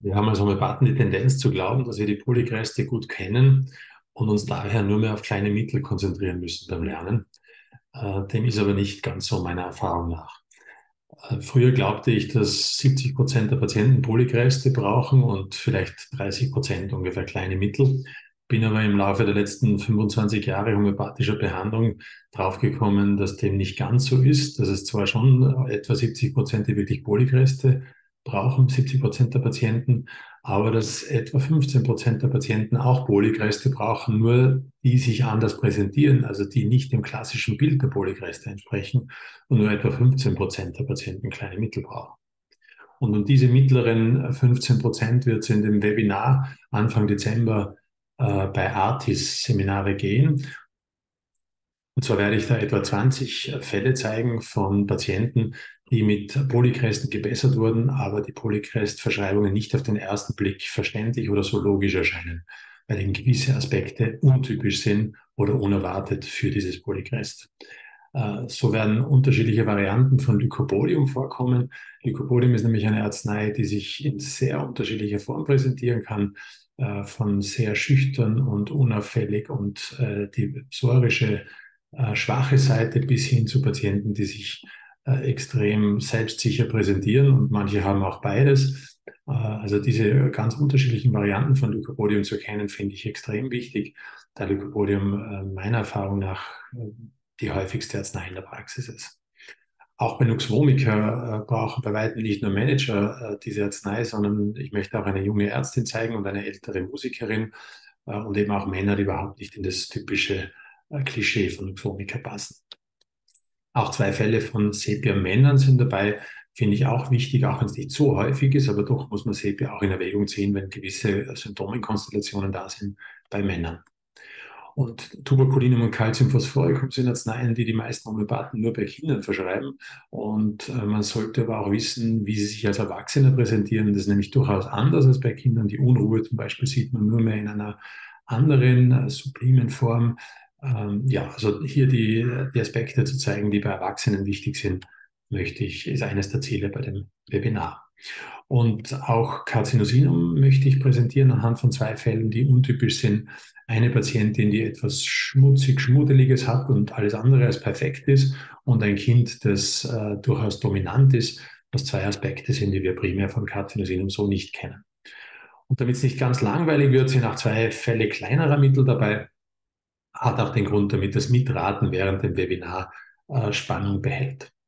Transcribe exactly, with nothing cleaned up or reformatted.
Wir haben als Homöopathen die Tendenz zu glauben, dass wir die Polykreste gut kennen und uns daher nur mehr auf kleine Mittel konzentrieren müssen beim Lernen. Äh, dem ist aber nicht ganz so meiner Erfahrung nach. Äh, früher glaubte ich, dass siebzig Prozent der Patienten Polykreste brauchen und vielleicht dreißig Prozent ungefähr kleine Mittel. Bin aber im Laufe der letzten fünfundzwanzig Jahre homöopathischer Behandlung draufgekommen, dass dem nicht ganz so ist, dass es zwar schon etwa siebzig Prozent, die wirklich Polykreste brauchen, siebzig Prozent der Patienten, aber dass etwa fünfzehn Prozent der Patienten auch Polykreste brauchen, nur die sich anders präsentieren, also die nicht dem klassischen Bild der Polykreste entsprechen und nur etwa fünfzehn Prozent der Patienten kleine Mittel brauchen. Und um diese mittleren fünfzehn Prozent wird es in dem Webinar Anfang Dezember äh, bei Artis Seminare gehen. Und zwar werde ich da etwa zwanzig Fälle zeigen von Patienten, die mit Polykresten gebessert wurden, aber die Polykrest-Verschreibungen nicht auf den ersten Blick verständlich oder so logisch erscheinen, weil eben gewisse Aspekte untypisch sind oder unerwartet für dieses Polykrest. Äh, So werden unterschiedliche Varianten von Lycopodium vorkommen. Lycopodium ist nämlich eine Arznei, die sich in sehr unterschiedlicher Form präsentieren kann, äh, von sehr schüchtern und unauffällig und äh, die psorische äh, schwache Seite bis hin zu Patienten, die sich äh, extrem selbstsicher präsentieren und manche haben auch beides. Äh, also diese ganz unterschiedlichen Varianten von Lycopodium zu kennen, finde ich extrem wichtig, da Lycopodium äh, meiner Erfahrung nach äh, die häufigste Arznei in der Praxis ist. Auch bei Nux vomica äh, brauchen bei weitem nicht nur Manager äh, diese Arznei, sondern ich möchte auch eine junge Ärztin zeigen und eine ältere Musikerin äh, und eben auch Männer, die überhaupt nicht in das typische äh, Klischee von Nux vomica passen. Auch zwei Fälle von Sepia-Männern sind dabei, finde ich auch wichtig, auch wenn es nicht so häufig ist, aber doch muss man Sepia auch in Erwägung ziehen, wenn gewisse Symptomenkonstellationen da sind bei Männern. Und Tuberkulinum und Calciumphosphoricum sind Arzneien, die die meisten Homöopathen nur bei Kindern verschreiben. Und äh, man sollte aber auch wissen, wie sie sich als Erwachsene präsentieren. Das ist nämlich durchaus anders als bei Kindern. Die Unruhe zum Beispiel sieht man nur mehr in einer anderen, äh, sublimen Form. Ähm, ja, also hier die, die Aspekte zu zeigen, die bei Erwachsenen wichtig sind, möchte ich, ist eines der Ziele bei dem Webinar. Und auch Carcinosinum möchte ich präsentieren anhand von zwei Fällen, die untypisch sind. Eine Patientin, die etwas schmutzig, schmuddeliges hat und alles andere als perfekt ist, und ein Kind, das äh, durchaus dominant ist, was zwei Aspekte sind, die wir primär von Carcinosinum so nicht kennen. Und damit es nicht ganz langweilig wird, sind auch zwei Fälle kleinerer Mittel dabei. Hat auch den Grund, damit das Mitraten während dem Webinar äh, Spannung behält.